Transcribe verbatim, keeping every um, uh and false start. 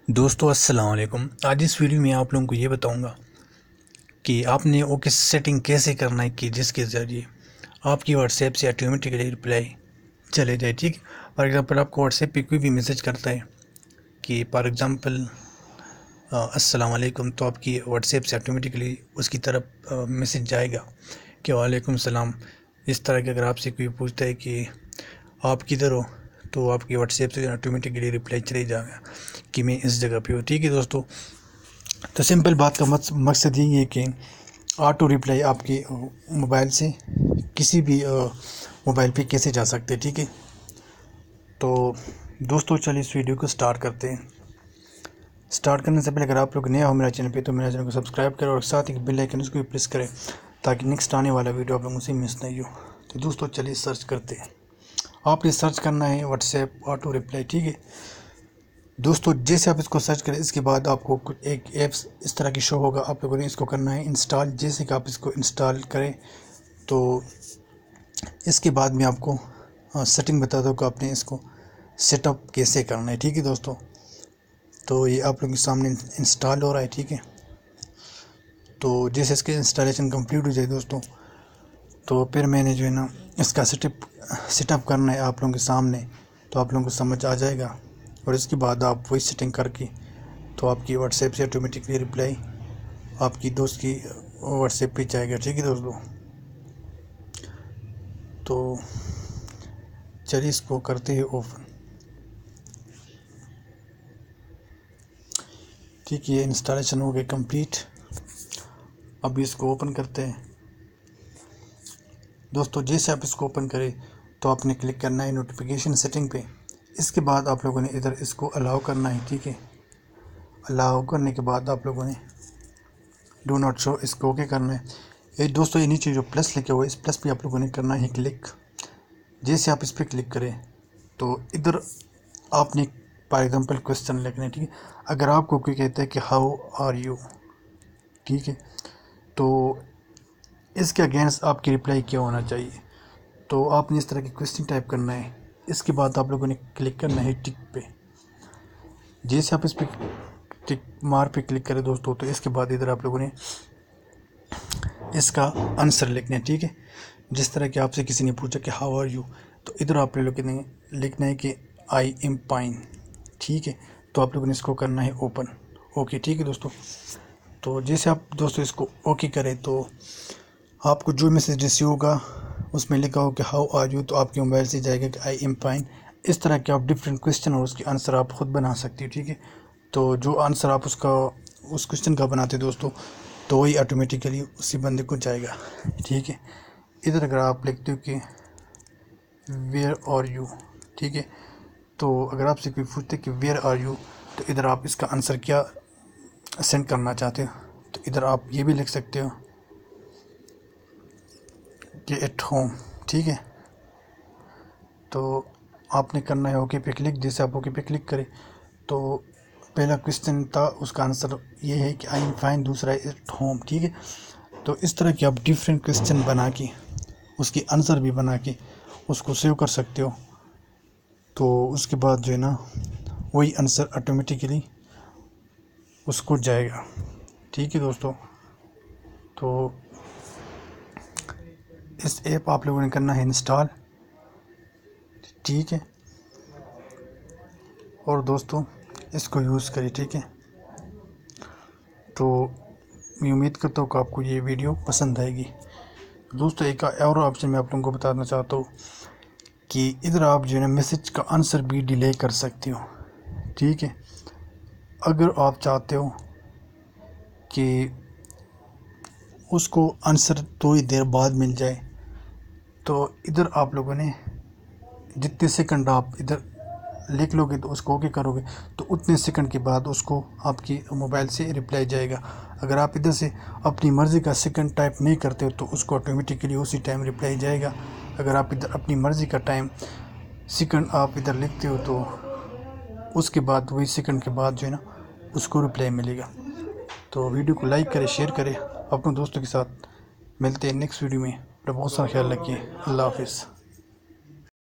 دوستو السلام علیکم۔ آج اس ویڈیو میں آپ لوگوں کو یہ بتاؤں گا کہ آپ نے اوکے سیٹنگ کیسے کرنا ہے کہ جس کے ذریعے آپ کی واٹس ایپ سے آٹومیٹکلی رپلائی چلے جائے۔ ٹھیک، فار ایگزامپل آپ کو واٹس ایپ پہ کوئی بھی میسج کرتا ہے کہ فار ایگزامپل السلام علیکم، تو آپ کی واٹس ایپ سے آٹومیٹکلی اس کی طرف میسج جائے گا کہ وعلیکم السلام۔ اس طرح کہ اگر آپ سے کوئی پوچھتا ہے کہ آپ کدھر ہو، تو آپ کی واٹس ایپ سے آٹومیٹکلی رپلائی چلے جائے گا کہ میں اس جگہ پہ ہوں۔ ٹھیک ہے دوستو، تو سمپل بات کا مقصد یہی ہے کہ آٹو رپلائی آپ کے موبائل سے کسی بھی موبائل پہ کیسے جا سکتے۔ ٹھیک ہے، تو دوستو چلیے اس ویڈیو کو سٹارٹ کرتے ہیں۔ سٹارٹ کرنے سے پہلے اگر آپ لوگ نیا ہو میرا چینل پہ تو میرا چینل کو سبسکرائب کریں اور ساتھ ایک بیل آئیکن اس کو بھی پریس کریں تاکہ نیکسٹ آنے والا ویڈیو آپ لوگوں سے مس نہیں ہو۔ تو دوستو چلیے سرچ کرتے ہیں۔ آپ نے سرچ کرنا ہے واٹس ایپ آٹو رپلائی۔ ٹھیک ہے دوستو، جیسے آپ اس کو سرچ کریں اس کے بعد آپ کو ایک ایپس اس طرح کی شو ہوگا، آپ لوگوں نے اس کو کرنا ہے انسٹال۔ جیسے کہ آپ اس کو انسٹال کریں تو اس کے بعد میں آپ کو سیٹنگ بتا دوں کہ آپ نے اس کو سیٹ اپ کیسے کرنا ہے۔ ٹھیک ہے دوستو، تو یہ آپ لوگوں کے سامنے انسٹال ہو رہا ہے۔ ٹھیک ہے، تو جیسے اس کے انسٹالیشن کمپلیٹ ہو جائے دوستو، تو پھر میں نے جو ہے نا اس کا سیٹ اپ سیٹ اپ کرنا ہے آپ لوگوں کے سامنے، تو آپ لوگوں کو سمجھ آ جائے گا۔ اور اس کے بعد آپ وہی سیٹنگ کر کے تو آپ کی واٹس ایپ سے آٹومیٹکلی رپلائی آپ کی دوست کی واٹس ایپ پہ جائے گا۔ ٹھیک ہے دوستو، تو چلیے اس کو کرتے ہیں اوپن۔ ٹھیک ہے، یہ انسٹالیشن ہو گئی کمپلیٹ۔ اب اس کو اوپن کرتے ہیں دوستو۔ جیسے آپ اس کو اوپن کریں تو آپ نے کلک کرنا ہے نوٹیفیکیشن سیٹنگ پہ۔ اس کے بعد آپ لوگوں نے ادھر اس کو الاؤ کرنا ہے۔ ٹھیک ہے، الاؤ کرنے کے بعد آپ لوگوں نے ڈو ناٹ شو اس کو اوکے کرنا ہے۔ یہ دوستو یہ نیچے جو پلس لکھے ہوئے اس پلس پہ آپ لوگوں نے کرنا ہے کلک۔ جیسے آپ اس پہ کلک کریں تو ادھر آپ نے فار ایگزامپل کوشچن لکھنا ہے۔ ٹھیک ہے، اگر آپ کو کوئی کہتا ہے کہ ہاؤ آر یو، ٹھیک ہے، تو اس کے اگینسٹ آپ کی رپلائی کیا ہونا چاہیے، تو آپ نے اس طرح کی کوشچن ٹائپ کرنا ہے۔ اس کے بعد آپ لوگوں نے کلک کرنا ہے ٹک پہ۔ جیسے آپ اس پہ ٹک مار پہ کلک کریں دوستو تو اس کے بعد ادھر آپ لوگوں نے اس کا آنسر لکھنا ہے۔ ٹھیک ہے، جس طرح کہ آپ سے کسی نے پوچھا کہ ہاؤ آر یو، تو ادھر آپ لوگوں نے لکھنا ہے کہ آئی ایم فائن۔ ٹھیک ہے، تو آپ لوگوں نے اس کو کرنا ہے اوپن۔ اوکے، ٹھیک ہے دوستو، تو جیسے آپ دوستو اس کو اوکے کریں تو آپ کو جو میسیج ریسیو ہوگا اس میں لکھا ہو کہ ہاؤ آر یو، تو آپ کے موبائل سے جائے گا کہ آئی ایم فائن۔ اس طرح کے آپ ڈفرینٹ کویشچن اور اس کے آنسر آپ خود بنا سکتے ہو۔ ٹھیک ہے، تو جو آنسر آپ اس کا اس کویشچن کا بناتے دوستو تو وہی آٹومیٹیکلی اسی بندے کو جائے گا۔ ٹھیک ہے، ادھر اگر آپ لکھتے ہو کہ ویئر آر یو، ٹھیک ہے، تو اگر آپ سے کوئی پوچھتے کہ ویئر آر یو، تو ادھر آپ اس کا آنسر کیا سینڈ کرنا چاہتے ہو، تو ادھر آپ یہ بھی لکھ سکتے ہو کہ ایٹ ہوم۔ ٹھیک ہے، تو آپ نے کرنا ہے اوکے پہ کلک۔ جیسے آپ اوکے پہ کلک کریں تو پہلا کویشچن تھا اس کا آنسر یہ ہے کہ آئی ایم فائن، دوسرا ہے ایٹ ہوم۔ ٹھیک ہے، تو اس طرح کے آپ ڈفرینٹ کویشچن بنا کے اس کی آنسر بھی بنا کے اس کو سیو کر سکتے ہو، تو اس کے بعد جو ہے نا وہی آنسر آٹومیٹیکلی اس کو جائے گا۔ ٹھیک ہے دوستو، تو اس ایپ آپ لوگوں نے کرنا ہے انسٹال۔ ٹھیک ہے، اور دوستو اس کو یوز کریں۔ ٹھیک ہے، تو میں امید کرتا ہوں کہ آپ کو یہ ویڈیو پسند آئے گی۔ دوستو ایک اور آپشن میں آپ لوگوں کو بتانا چاہتا ہوں کہ ادھر آپ جو ہے نا میسیج کا آنسر بھی ڈیلے کر سکتے ہو۔ ٹھیک ہے، اگر آپ چاہتے ہو کہ اس کو آنسر تھوڑی دیر بعد مل جائے تو ادھر آپ لوگوں نے جتنے سیکنڈ آپ ادھر لکھ لو گے تو اس کو اوکے کرو گے تو اتنے سیکنڈ کے بعد اس کو آپ کی موبائل سے رپلائی جائے گا۔ اگر آپ ادھر سے اپنی مرضی کا سیکنڈ ٹائپ نہیں کرتے ہو تو اس کو آٹومیٹیکلی اسی ٹائم رپلائی جائے گا۔ اگر آپ ادھر اپنی مرضی کا ٹائم سیکنڈ آپ ادھر لکھتے ہو تو اس کے بعد وہی سیکنڈ کے بعد جو ہے نا اس کو رپلائی ملے گا۔ تو ویڈیو کو لائک کرے، شیئر کرے، اپنے دوستوں کے ساتھ۔ ملتے ہیں نیکسٹ ویڈیو میں، بہت سارا خیال رکھیے۔ اللہ حافظ۔